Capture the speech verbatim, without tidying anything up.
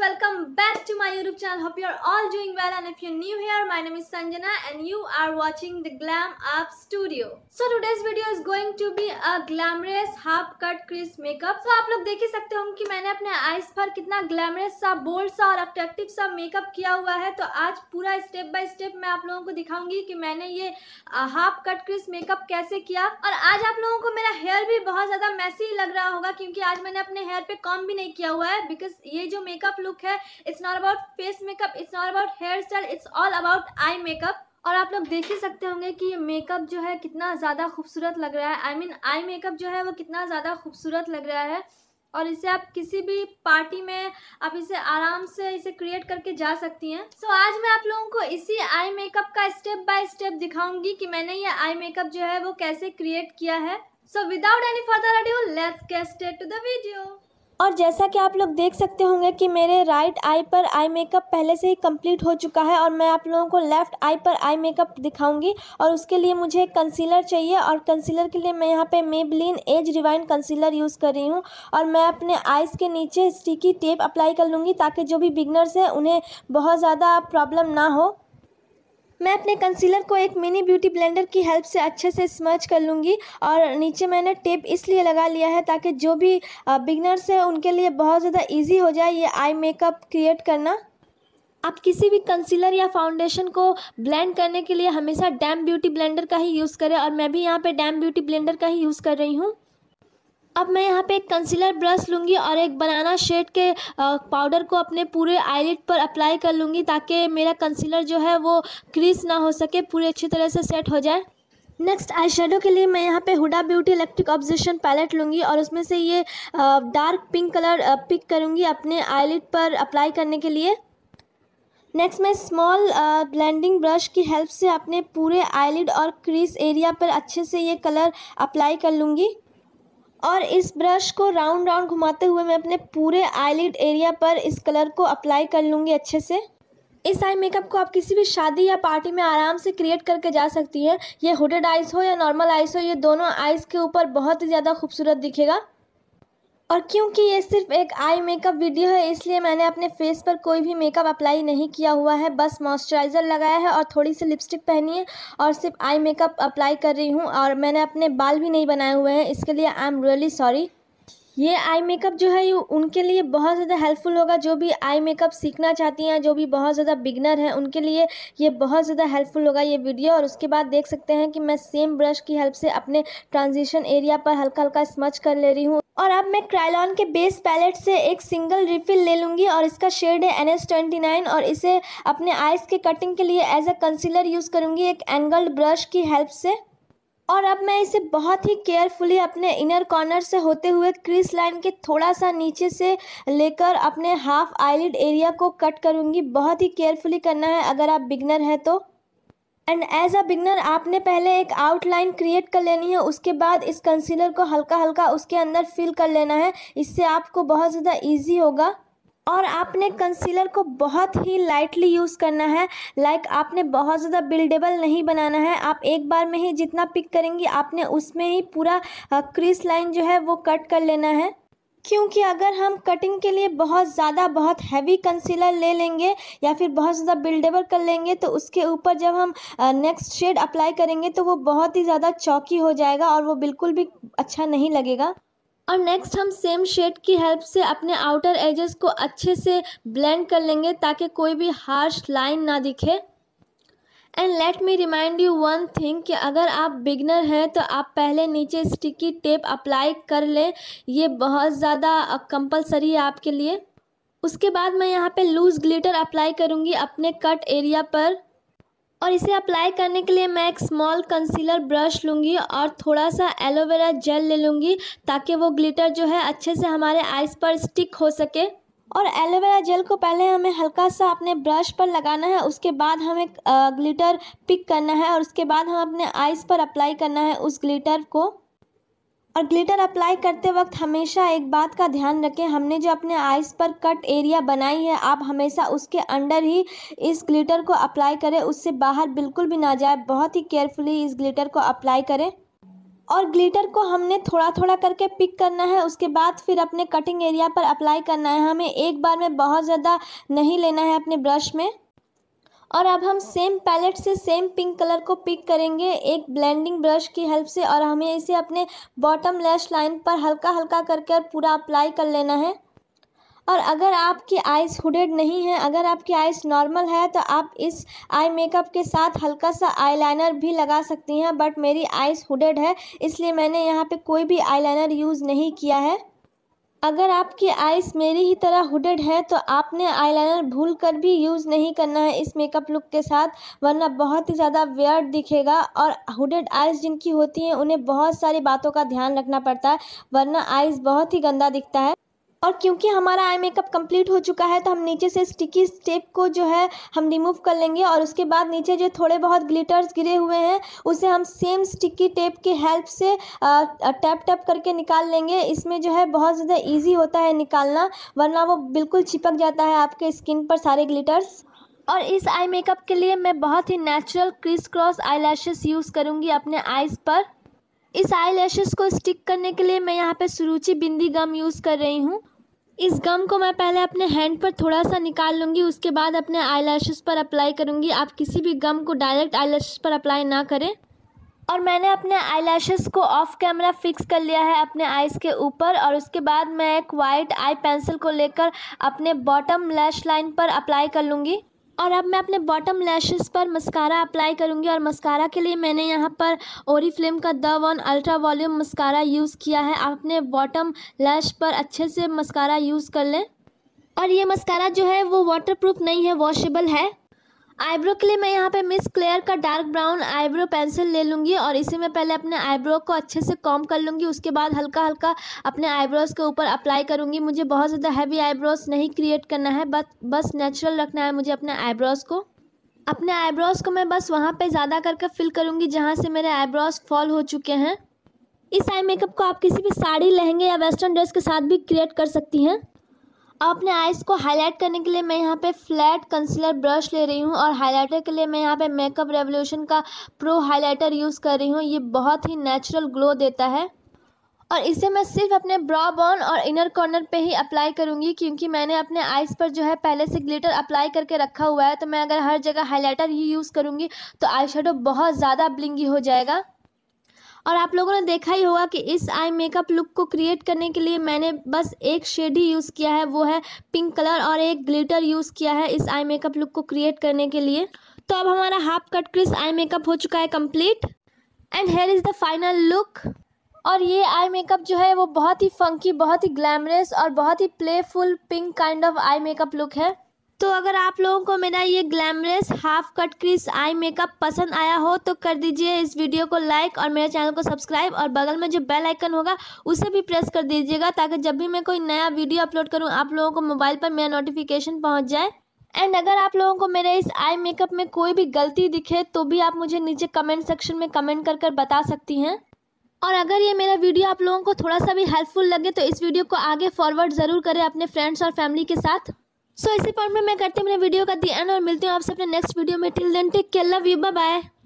welcome back to my YouTube channel. Hope you are all doing well, and if you're new here, my name is Sanjana and you are watching the Glam Up Studio. So today's video is going to be a glamorous half cut crease makeup. So आप लोग देख ही सकते होंगे कि मैंने अपने eyes पर कितना ग्लैमरस सा, बोल्ड सा और अट्रैक्टिव सा मेकअप किया हुआ है। तो आज पूरा स्टेप बाय स्टेप मैं आप लोगों को दिखाऊंगी कि मैंने ये हाफ कट क्रीज मेकअप कैसे किया। और आज आप लोगों को मेरा हेयर भी बहुत ज्यादा मैसी लग रहा होगा क्योंकि आज मैंने अपने हेयर पे कॉम्ब भी नहीं किया हुआ है, बिकॉज ये जो मेकअप लुक है it's not about face makeup, it's not about hair style, it's all about eye makeup. और आप लोग देख ही सकते होंगे कि ये मेकअप जो है कितना ज़्यादा खूबसूरत लग रहा है। आई मीन आई मेकअप जो है वो कितना ज़्यादा खूबसूरत लग रहा है और इसे आप किसी भी पार्टी में आप इसे आराम से इसे क्रिएट करके जा सकती हैं। सो so, आज मैं आप लोगों को इसी आई मेकअप का स्टेप बाय स्टेप दिखाऊंगी कि मैंने ये आई मेकअप जो है वो कैसे क्रिएट किया है। So without any further ado let's get start to the video. और जैसा कि आप लोग देख सकते होंगे कि मेरे राइट आई पर आई मेकअप पहले से ही कंप्लीट हो चुका है और मैं आप लोगों को लेफ्ट आई पर आई मेकअप दिखाऊंगी। और उसके लिए मुझे एक कंसीलर चाहिए और कंसीलर के लिए मैं यहाँ पे Maybelline Age Rewind concealer use कर रही हूँ। और मैं अपने आइज़ के नीचे स्टिकी टेप अप्लाई कर लूँगी ताकि जो भी बिगनर्स हैं उन्हें बहुत ज़्यादा प्रॉब्लम ना हो। मैं अपने कंसीलर को एक मिनी ब्यूटी ब्लेंडर की हेल्प से अच्छे से स्मच कर लूँगी और नीचे मैंने टेप इसलिए लगा लिया है ताकि जो भी बिगनर्स हैं उनके लिए बहुत ज़्यादा इजी हो जाए ये आई मेकअप क्रिएट करना। आप किसी भी कंसीलर या फाउंडेशन को ब्लेंड करने के लिए हमेशा डैम ब्यूटी ब्लेंडर का ही यूज़ करें और मैं भी यहाँ पे डैम ब्यूटी ब्लेंडर का ही यूज़ कर रही हूँ। अब मैं यहाँ पे एक कंसीलर ब्रश लूँगी और एक बनाना शेड के पाउडर को अपने पूरे आईलिड पर अप्लाई कर लूँगी ताकि मेरा कंसीलर जो है वो क्रीज ना हो सके, पूरी अच्छी तरह से सेट हो जाए। नेक्स्ट आई शेडो के लिए मैं यहाँ पे Huda Beauty electric objection palette लूँगी और उसमें से ये डार्क पिंक कलर पिक करूँगी अपने आईलिड पर अप्लाई करने के लिए। नेक्स्ट मैं स्मॉल ब्लेंडिंग ब्रश की हेल्प से अपने पूरे आईलिड और क्रीज एरिया पर अच्छे से ये कलर अप्लाई कर लूँगी। और इस ब्रश को राउंड राउंड घुमाते हुए मैं अपने पूरे आईलिड एरिया पर इस कलर को अप्लाई कर लूँगी अच्छे से। इस आई मेकअप को आप किसी भी शादी या पार्टी में आराम से क्रिएट करके जा सकती हैं। ये हुडेड आइज हो या नॉर्मल आइज हो, ये दोनों आइज़ के ऊपर बहुत ही ज़्यादा खूबसूरत दिखेगा। और क्योंकि ये सिर्फ एक आई मेकअप वीडियो है इसलिए मैंने अपने फेस पर कोई भी मेकअप अप्लाई नहीं किया हुआ है, बस मॉइस्चराइज़र लगाया है और थोड़ी सी लिपस्टिक पहनी है और सिर्फ आई मेकअप अप्लाई कर रही हूँ। और मैंने अपने बाल भी नहीं बनाए हुए हैं, इसके लिए आई एम रियली सॉरी। ये आई मेकअप जो है ये उनके लिए बहुत ज़्यादा हेल्पफुल होगा जो भी आई मेकअप सीखना चाहती हैं, जो भी बहुत ज़्यादा बिगनर हैं उनके लिए ये बहुत ज़्यादा हेल्पफुल होगा ये वीडियो। और उसके बाद देख सकते हैं कि मैं सेम ब्रश की हेल्प से अपने ट्रांजिशन एरिया पर हल्का हल्का स्मच कर ले रही हूँ। और अब मैं क्रायोलॉन के बेस पैलेट से एक सिंगल रिफिल ले लूँगी और इसका शेड है एन एस ट्वेंटी नाइन और इसे अपने आइज़ के कटिंग के लिए एज अ कंसीलर यूज़ करूँगी एक एंगल्ड ब्रश की हेल्प से। और अब मैं इसे बहुत ही केयरफुली अपने इनर कॉर्नर से होते हुए क्रीज लाइन के थोड़ा सा नीचे से लेकर अपने हाफ आईलिड एरिया को कट करूँगी। बहुत ही केयरफुली करना है अगर आप बिगनर हैं तो। एंड एज अ बिगनर आपने पहले एक आउटलाइन क्रिएट कर लेनी है, उसके बाद इस कंसीलर को हल्का हल्का उसके अंदर फिल कर लेना है, इससे आपको बहुत ज़्यादा ईजी होगा। और आपने कंसीलर को बहुत ही लाइटली यूज़ करना है, लाइक आपने बहुत ज़्यादा बिल्डेबल नहीं बनाना है। आप एक बार में ही जितना पिक करेंगी आपने उसमें ही पूरा क्रीज लाइन जो है वो कट कर लेना है, क्योंकि अगर हम कटिंग के लिए बहुत ज़्यादा बहुत हैवी कंसीलर ले लेंगे या फिर बहुत ज़्यादा बिल्डेबल कर लेंगे तो उसके ऊपर जब हम नेक्स्ट शेड अप्लाई करेंगे तो वो बहुत ही ज़्यादा चौकी हो जाएगा और वो बिल्कुल भी अच्छा नहीं लगेगा। और नेक्स्ट हम सेम शेड की हेल्प से अपने आउटर एजेस को अच्छे से ब्लेंड कर लेंगे ताकि कोई भी हार्श लाइन ना दिखे। And let me remind you one thing कि अगर आप बिगनर हैं तो आप पहले नीचे स्टिकी टेप अप्लाई कर लें, ये बहुत ज़्यादा कंपलसरी है आपके लिए। उसके बाद मैं यहाँ पे लूज़ ग्लिटर अप्लाई करूँगी अपने कट एरिया पर और इसे अप्लाई करने के लिए मैं एक स्मॉल कंसीलर ब्रश लूँगी और थोड़ा सा एलोवेरा जेल ले लूँगी ताकि वो ग्लिटर जो है अच्छे से हमारे आइज़ पर स्टिक हो सके। और एलोवेरा जेल को पहले हमें हल्का सा अपने ब्रश पर लगाना है, उसके बाद हमें ग्लिटर पिक करना है और उसके बाद हम अपने आइज़ पर अप्लाई करना है उस ग्लिटर को। और ग्लिटर अप्लाई करते वक्त हमेशा एक बात का ध्यान रखें, हमने जो अपने आइज़ पर कट एरिया बनाई है आप हमेशा उसके अंडर ही इस ग्लिटर को अप्लाई करें, उससे बाहर बिल्कुल भी ना जाए। बहुत ही केयरफुली इस ग्लिटर को अप्लाई करें। और ग्लिटर को हमने थोड़ा थोड़ा करके पिक करना है, उसके बाद फिर अपने कटिंग एरिया पर अप्लाई करना है। हमें एक बार में बहुत ज़्यादा नहीं लेना है अपने ब्रश में। और अब हम सेम पैलेट से सेम पिंक कलर को पिक करेंगे एक ब्लेंडिंग ब्रश की हेल्प से, और हमें इसे अपने बॉटम लैश लाइन पर हल्का हल्का करके पूरा अप्लाई कर लेना है। और अगर आपकी आइज़ हुडेड नहीं है, अगर आपकी आइज़ नॉर्मल है, तो आप इस आई मेकअप के साथ हल्का सा आईलाइनर भी लगा सकती हैं, बट मेरी आइज़ हुडेड है इसलिए मैंने यहाँ पे कोई भी आईलाइनर यूज़ नहीं किया है। अगर आपकी आइज़ मेरी ही तरह हुडेड है तो आपने आईलाइनर भूल कर भी यूज़ नहीं करना है इस मेकअप लुक के साथ, वरना बहुत ही ज़्यादा वियर्ड दिखेगा। और हुडेड आइज़ जिनकी होती हैं उन्हें बहुत सारी बातों का ध्यान रखना पड़ता है, वरना आइज़ बहुत ही गंदा दिखता है। और क्योंकि हमारा आई मेकअप कंप्लीट हो चुका है तो हम नीचे से स्टिकी टेप को जो है हम रिमूव कर लेंगे, और उसके बाद नीचे जो थोड़े बहुत ग्लिटर्स गिरे हुए हैं उसे हम सेम स्टिकी टेप की हेल्प से टैप टैप करके निकाल लेंगे। इसमें जो है बहुत ज़्यादा इजी होता है निकालना, वरना वो बिल्कुल चिपक जाता है आपके स्किन पर सारे ग्लिटर्स। और इस आई मेकअप के लिए मैं बहुत ही natural criss cross eye lashes use करूँगी अपने आइज़ पर। इस आई लैशेस को स्टिक करने के लिए मैं यहाँ पे सुरुचि बिंदी गम यूज़ कर रही हूँ। इस गम को मैं पहले अपने हैंड पर थोड़ा सा निकाल लूँगी, उसके बाद अपने आईलैशेस पर अप्लाई करूँगी। आप किसी भी गम को डायरेक्ट आईलैशेस पर अप्लाई ना करें। और मैंने अपने आईलैशेस को ऑफ कैमरा फिक्स कर लिया है अपने आइज़ के ऊपर, और उसके बाद मैं एक वाइट आई पेंसिल को लेकर अपने बॉटम लैश लाइन पर अप्लाई कर लूँगी। और अब मैं अपने बॉटम लैशेस पर मस्कारा अप्लाई करूँगी, और मस्कारा के लिए मैंने यहाँ पर ओरिफ्लेम का the one ultra volume mascara use किया है। आप अपने बॉटम लैश पर अच्छे से मस्कारा यूज़ कर लें। और ये मस्कारा जो है वो वाटरप्रूफ नहीं है, वॉशेबल है। आईब्रो के लिए मैं यहाँ पे मिस क्लेयर का डार्क ब्राउन आईब्रो पेंसिल ले लूँगी, और इसे मैं पहले अपने आईब्रो को अच्छे से कॉम्ब कर लूँगी। उसके बाद हल्का हल्का अपने आईब्रोज के ऊपर अप्लाई करूँगी। मुझे बहुत ज़्यादा हैवी आईब्रोज नहीं क्रिएट करना है, बस बस नेचुरल रखना है मुझे अपने आईब्रोज को। अपने आईब्रोज को मैं बस वहाँ पर ज़्यादा करके फिल करूँगी जहाँ से मेरे आईब्रोज फॉल हो चुके हैं। इस आई मेकअप को आप किसी भी साड़ी, लहंगे या वेस्टर्न ड्रेस के साथ भी क्रिएट कर सकती हैं। अब अपने आइज़ को हाईलाइट करने के लिए मैं यहाँ पे फ्लैट कंसीलर ब्रश ले रही हूँ, और हाइलाइटर के लिए मैं यहाँ पे मेकअप रेवोल्यूशन का प्रो हाइलाइटर यूज़ कर रही हूँ। ये बहुत ही नेचुरल ग्लो देता है, और इसे मैं सिर्फ अपने ब्रॉ बोन और इनर कॉर्नर पे ही अप्लाई करूँगी, क्योंकि मैंने अपने आइज़ पर जो है पहले से ग्लिटर अप्लाई करके रखा हुआ है। तो मैं अगर हर जगह हाइलाइटर ही यूज़ करूँगी तो आई शेडो बहुत ज़्यादा ब्लिंगी हो जाएगा। और आप लोगों ने देखा ही होगा कि इस आई मेकअप लुक को क्रिएट करने के लिए मैंने बस एक शेड ही यूज़ किया है, वो है पिंक कलर, और एक ग्लिटर यूज़ किया है इस आई मेकअप लुक को क्रिएट करने के लिए। तो अब हमारा half cut crease eye makeup हो चुका है complete, and here is the final look. और ये आई मेकअप जो है वो बहुत ही फंकी, बहुत ही ग्लैमरस और बहुत ही playful pink kind of eye makeup look है। तो अगर आप लोगों को मेरा ये glamorous half cut crease eye makeup पसंद आया हो तो कर दीजिए इस वीडियो को लाइक, और मेरे चैनल को सब्सक्राइब, और बगल में जो बेल आइकन होगा उसे भी प्रेस कर दीजिएगा, ताकि जब भी मैं कोई नया वीडियो अपलोड करूं आप लोगों को मोबाइल पर मेरा नोटिफिकेशन पहुंच जाए। एंड अगर आप लोगों को मेरे इस आई मेकअप में कोई भी गलती दिखे तो भी आप मुझे नीचे कमेंट सेक्शन में कमेंट कर कर बता सकती हैं। और अगर ये मेरा वीडियो आप लोगों को थोड़ा सा भी हेल्पफुल लगे तो इस वीडियो को आगे फॉरवर्ड ज़रूर करें अपने फ्रेंड्स और फैमिली के साथ। सो so, इसी पॉइंट में मैं करती हूँ अपने वीडियो का दी एंड, और मिलती हूँ आपसे अपने नेक्स्ट वीडियो में। Till then take care, love you, bye bye.